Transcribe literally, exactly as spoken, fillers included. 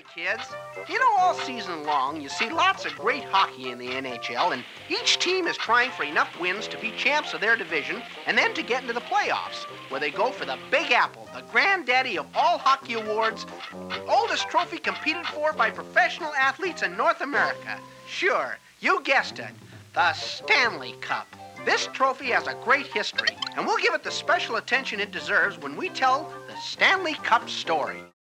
kids. You know, all season long, you see lots of great hockey in the N H L, and each team is trying for enough wins to be champs of their division and then to get into the playoffs, where they go for the Big Apple, the granddaddy of all hockey awards, the oldest trophy competed for by professional athletes in North America. Sure, you guessed it, the Stanley Cup. This trophy has a great history, and we'll give it the special attention it deserves when we tell the Stanley Cup story.